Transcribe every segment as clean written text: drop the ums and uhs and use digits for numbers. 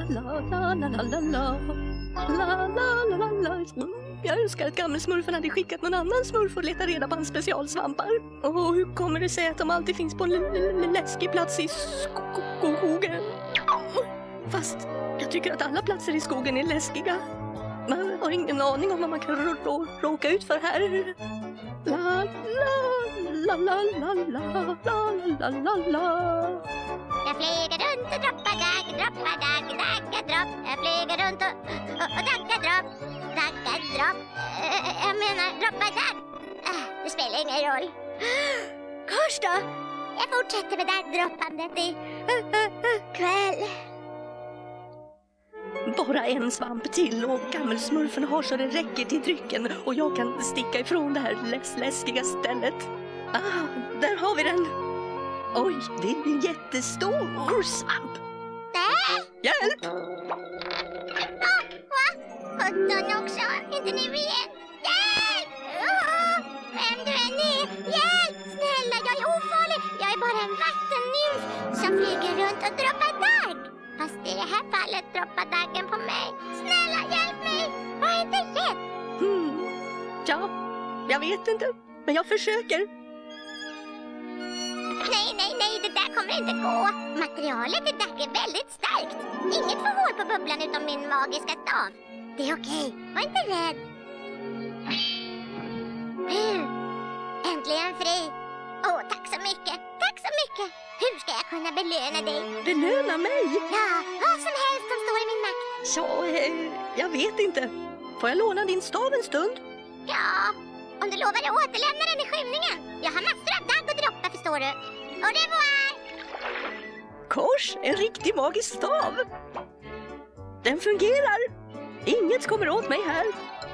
Jag önskar att gammelsmurfen hade skickat någon annan smurf och leta reda på hans specialsvampar. Och hur kommer det sig att de alltid finns på en läskig plats i skogen? Fast jag tycker att alla platser i skogen är läskiga. Man har ingen aning om vad man kan råka ut för här. La la la la la la la la la. Jag flyger runt och droppar dag, dagga, dropp. Jag flyger runt och dagga, dropp. Jag menar droppa dag. Det spelar ingen roll. Kors då? Jag fortsätter med daggdroppandet i kväll. Bara en svamp till och gammelsmurfen har så det räcker till drycken och jag kan sticka ifrån det här läskiga stället. Där har vi den. Oj, det är en jättestor svamp. Hjälp! Sjutton också, inte nu igen. Hjälp! Vem du än är, hjälp! Snälla, jag är ofarlig. Jag är bara en vattennymf som flyger runt och droppar dagg. Fast i det här fallet droppar daggen på mig. Snälla, hjälp mig! Var inte rädd. Ja, jag vet inte, men jag försöker. Nej, det där kommer inte gå. Materialet i dagg är väldigt starkt. Inget får hål på bubblan utom min magiska stav. Det är okej, var inte rädd. Äntligen fri. Tack så mycket, tack så mycket. Hur ska jag kunna belöna dig? Belöna mig? Ja, vad som helst som står i min makt. Ja, jag vet inte. Får jag låna din stav en stund? Ja, om du lovar att återlämna den i skymningen. Jag har massor av dagg och droppa, förstår du. Au revoir! Kors, en riktig magisk stav. Den fungerar. Inget kommer åt mig här.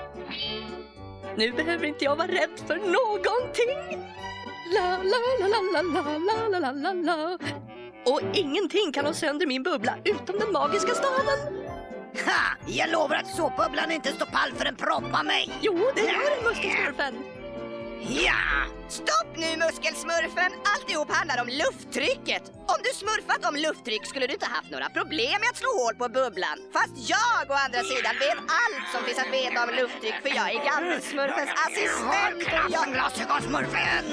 Nu behöver inte jag vara rädd för någonting. La la la la la la la la la. Och ingenting kan ha sönder min bubbla utom den magiska staven. Ha! Jag lovar att såpbubblan inte står pall för en propp av mig. Jo, det gör muskelsmurfen. Ja! Stopp nu, muskelsmurfen! Alltihop handlar om lufttrycket. Om du smurfat om lufttryck skulle du inte haft några problem med att slå hål på bubblan. Fast jag å andra sidan vet allt som finns att veta om lufttryck, för jag är gammelsmurfens assistent. Glasögonsmurfen!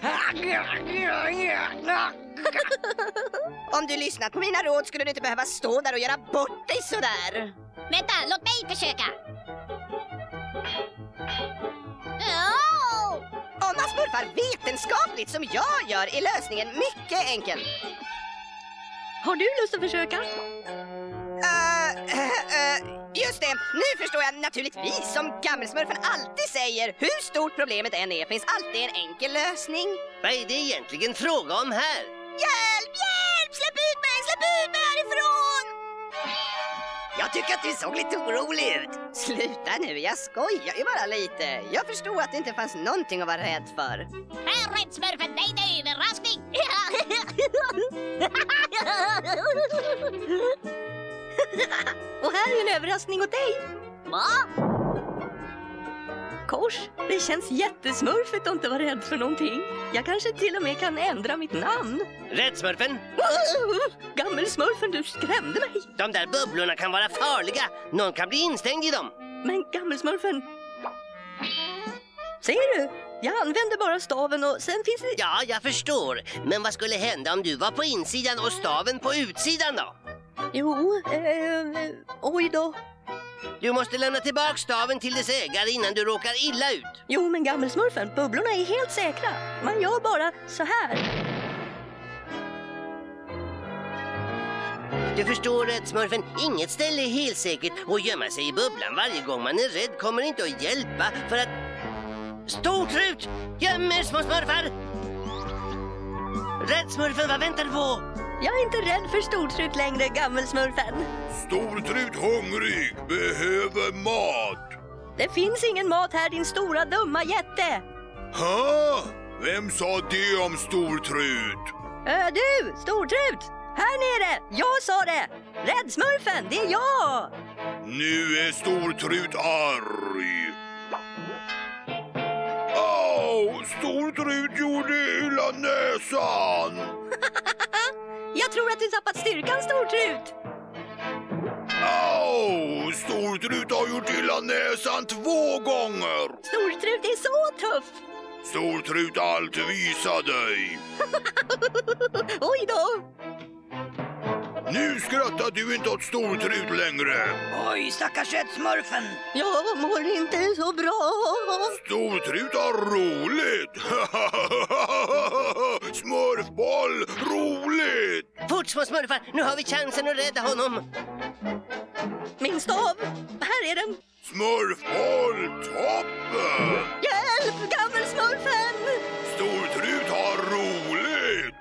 Om du lyssnat på mina råd skulle du inte behöva stå där och göra bort dig sådär. Vänta, låt mig försöka. Om man smurfar vetenskapligt som jag gör är lösningen mycket enkel. Har du lust att försöka? Just det, nu förstår jag naturligtvis som gammelsmurfen alltid säger. Hur stort problemet än är finns alltid en enkel lösning. Vad är det egentligen fråga om här? Hjälp, hjälp! Släpp ut mig härifrån! Jag tycker att du såg lite orolig ut. Sluta nu, jag skojar ju bara lite. Jag förstod att det inte fanns någonting att vara rädd för. Här, räddsmurfen, nej, överraskning! Och här är en överraskning åt dig. Va? Kors, det känns jättesmurfigt att inte vara rädd för någonting. Jag kanske till och med kan ändra mitt namn. Räddsmurfen? Gammelsmurfen, du skrämde mig. De där bubblorna kan vara farliga. Någon kan bli instängd i dem. Men gammelsmurfen... Ser du? Jag använder bara staven och sen finns det... Ja, jag förstår. Men vad skulle hända om du var på insidan och staven på utsidan då? Jo, oj då. Du måste lämna tillbaka staven till dess ägare innan du råkar illa ut. Jo, men gammelsmurfen, bubblorna är helt säkra. Man gör bara så här. Du förstår, räddsmurfen, inget ställe är helt säkert och gömma sig i bubblan varje gång man är rädd kommer inte att hjälpa för att... Stortrut! Göm er, små smurfar! Räddsmurfen, vad väntar du på? Jag är inte rädd för stortrut längre, gammelsmurfen. Stortrut hungrig, behöver mat. Det finns ingen mat här, din stora dumma jätte. Ha? Vem sa det om stortrut? Du, stortrut! Här nere, jag sa det! Räddsmurfen, det är jag! Nu är stortrut arg. Stortrut gjorde illa näsan. Jag tror att du tappat styrkan, stortrut. Stortrut har gjort illa näsan 2 gånger. Stortrut är så tuff. Stortrut, allt visa dig. Oj då. Nu skrattar du inte åt Stortrut längre. Oj, stackars smurfen. Jag mår inte så bra. Stortrut har roligt. Smurfboll, roligt. Fort små smurfar, nu har vi chansen att rädda honom. Min stav, här är den. Smurfboll, toppen. Hjälp, gammelsmurfen! Stortrut har roligt.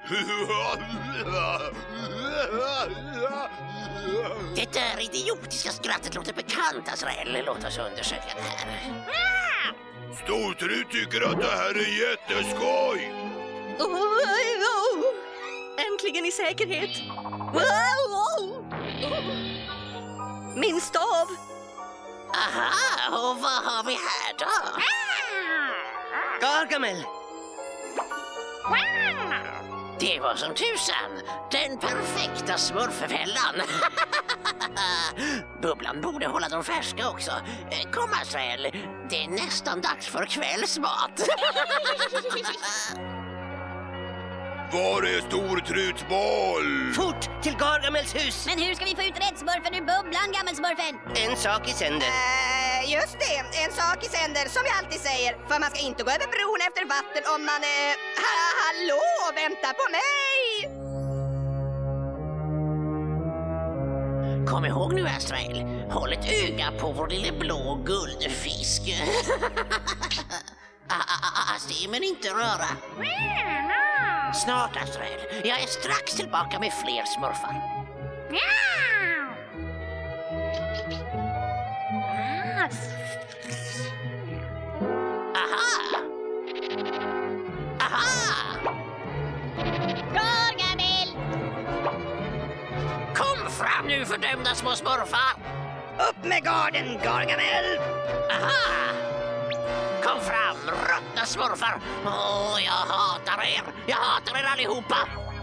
Det där idiotiska skrattet låter bekant, Azrael. Låt oss undersöka det här. Stortrut tycker att det här är jätteskoj. Äntligen i säkerhet. Min stav. Aha, och vad har vi här då? Gargamel! Det var som tusan. Den perfekta smurfefällan. Bubblan borde hålla dem färska också. Kom, Azrael. Det är nästan dags för kvällsmat. Var är Stortruts boll? Fort till Gargamels hus! Men hur ska vi få ut räddsmurfen ur bubblan, gammelsmurfen? En sak i sänder. Just det, en sak i sänder som jag alltid säger. För man ska inte gå över bron efter vatten om man... hallå, vänta på mig! Kom ihåg nu, Azrael. Håll ett öga på vår lille blå guldfisk. Se men inte röra. Snart, Azrael. Jag är strax tillbaka med fler smurfar. Aha! Aha! Gargamel! Kom fram nu, fördömda små smurfar! Upp med garden, Gargamel. Aha! Kom fram, ruttna smurfar! Jag hatar er! Jag hatar er allihopa!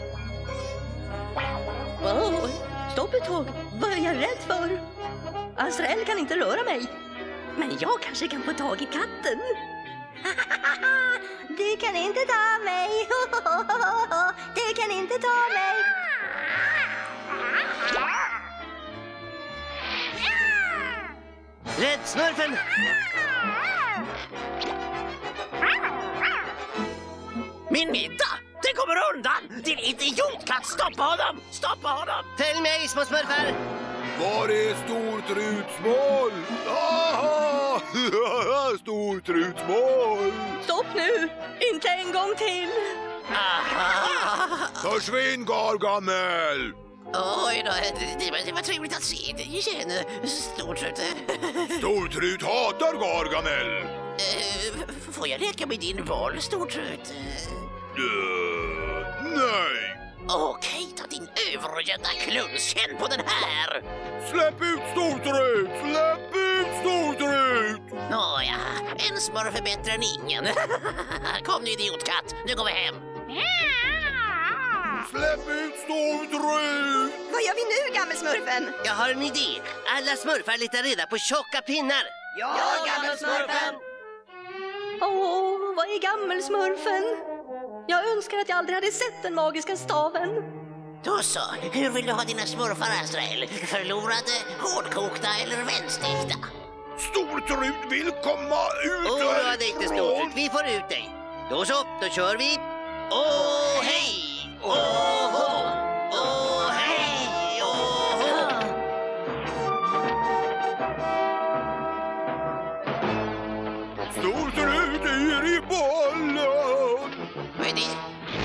Stopp ett tag. Vad är jag rädd för? Azrael kan inte röra mig. Men jag kanske kan få tag i katten. Du kan inte ta mig. Du kan inte ta mig. Rädd smurfen! Min middag! Det kommer undan! Din idiotkatt! Stoppa honom! Stoppa honom! Följ mig, små smurfar! Var är Stortruts boll? Aha! Stortruts boll! Stopp nu. Inte en gång till. Aha! Försvinn, Gargamel! Oj då, det var trevligt att se dig igen, Stortrut. Stortrut hatar Gargamel! Får jag leka med din boll, Stortrut? Nej! Okej, ta din övergödda kluns, känn på den här! Släpp ut Stortrut! Släpp ut Stortrut! Nåja, en smurf är bättre än ingen. Kom nu, idiotkatt, nu går vi hem. Släpp ut Stortrut! Vad gör vi nu, gammelsmurfen? Jag har en idé. Alla smurfar letar reda på tjocka pinnar. Ja, gammelsmurfen! Vad är gammelsmurfen? Jag önskar att jag aldrig hade sett den magiska staven. Då så, hur vill du ha dina smurfar, Azrael? Förlorade, hårdkokta eller vändstekta? Stortrut vill komma ut Oroa dig inte, Stortrut. Vi får ut dig. Då så, då kör vi. Åh, hej! Åh, hå! Åh, hej! Åh, hå! Stortrut är i bollen! Vad är det?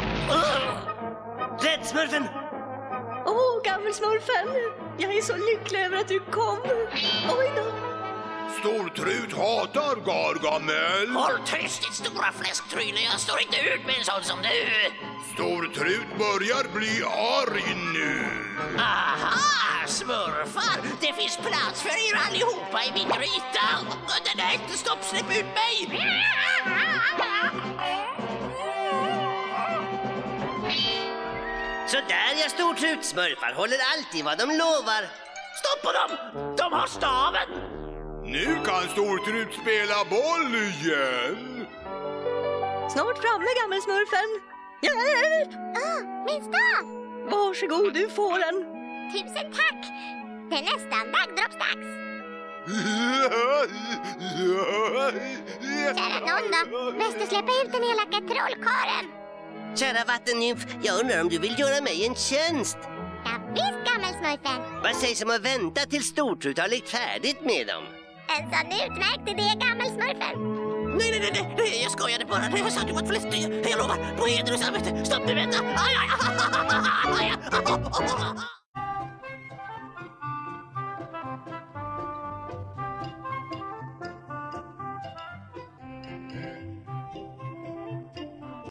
Rädd smurfen! Gammelsmurfen. Jag är så lycklig över att du kom. Oj då. Stortrut hatar Gargamel! Håll tyst, ditt stora fläsktryne. Jag står inte ut med en sån som du. Stortrut börjar bli arg nu. Aha, smurfar! Det finns plats för er allihopa i min gryta. Den är inte stopp, släpp ut mig! Så där, jag Stortrut. Smurfar håller alltid vad de lovar. Stoppa dem! De har staven! Nu kan Stortrut spela boll igen. Snart framme, gammelsmurfen. Hjälp! Min stav! Varsågod, du får den. Tusen tack! Det är nästan daggdroppsdags. Kära nån då, bäst släppa ut den elaka trollkaren. Kära vattennymf, jag undrar om du vill göra mig en tjänst. Ja, visst, gammelsmurfen. Vad sägs om att vänta till Stortrut har lekt färdigt med dem? En sån utmärkt idé, gammelsmurfen. Nej, jag skojade bara. Jag sa att du var ett flästig. Jag lovar, på heder och samvete. Stopp nu, vänta. Aj.